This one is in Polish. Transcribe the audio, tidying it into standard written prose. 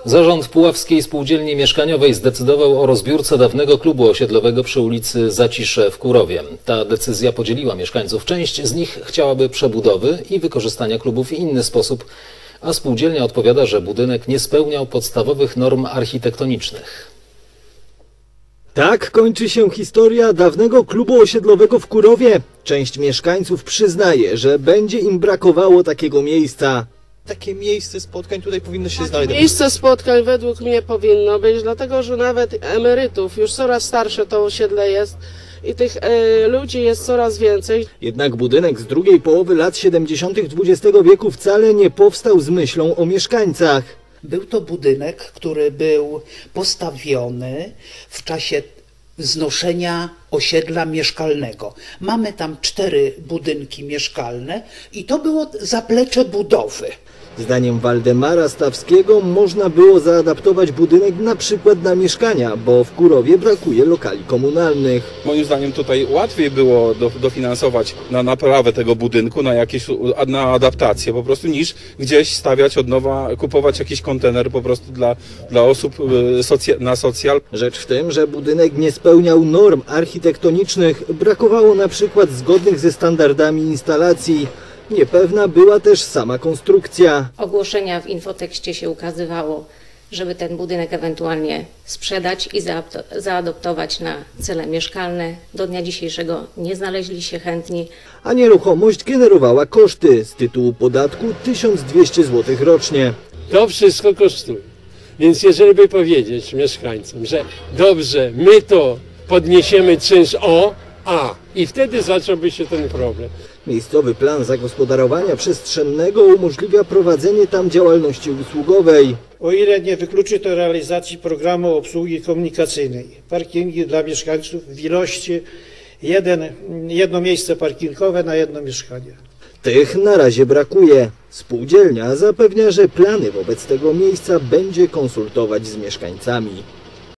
Zarząd Puławskiej Spółdzielni Mieszkaniowej zdecydował o rozbiórce dawnego klubu osiedlowego przy ulicy Zacisze w Kurowie. Ta decyzja podzieliła mieszkańców. Część z nich chciałaby przebudowy i wykorzystania klubu w inny sposób, a spółdzielnia odpowiada, że budynek nie spełniał podstawowych norm architektonicznych. Tak kończy się historia dawnego klubu osiedlowego w Kurowie. Część mieszkańców przyznaje, że będzie im brakowało takiego miejsca. Takie miejsce spotkań tutaj powinno się znaleźć. Miejsce spotkań według mnie powinno być, dlatego że nawet emerytów, już coraz starsze to osiedle jest i tych ludzi jest coraz więcej. Jednak budynek z drugiej połowy lat 70. XX wieku wcale nie powstał z myślą o mieszkańcach. Był to budynek, który był postawiony w czasie wznoszenia osiedla mieszkalnego. Mamy tam 4 budynki mieszkalne i to było zaplecze budowy. Zdaniem Waldemara Stawskiego można było zaadaptować budynek na przykład na mieszkania, bo w Kurowie brakuje lokali komunalnych. Moim zdaniem tutaj łatwiej było dofinansować na naprawę tego budynku, na adaptację po prostu, niż gdzieś stawiać od nowa, kupować jakiś kontener po prostu dla osób na socjal. Rzecz w tym, że budynek nie spełniał norm architektonicznych, brakowało na przykład zgodnych ze standardami instalacji. Niepewna była też sama konstrukcja. Ogłoszenia w infotekście się ukazywało, żeby ten budynek ewentualnie sprzedać i zaadoptować na cele mieszkalne. Do dnia dzisiejszego nie znaleźli się chętni. A nieruchomość generowała koszty z tytułu podatku 1200 zł rocznie. To wszystko kosztuje. Więc jeżeli by powiedzieć mieszkańcom, że dobrze, my to podniesiemy czynsz i wtedy zacząłby się ten problem. Miejscowy plan zagospodarowania przestrzennego umożliwia prowadzenie tam działalności usługowej. O ile nie wykluczy to realizacji programu obsługi komunikacyjnej. Parkingi dla mieszkańców w ilości jedno miejsce parkingowe na jedno mieszkanie. Tych na razie brakuje. Spółdzielnia zapewnia, że plany wobec tego miejsca będzie konsultować z mieszkańcami.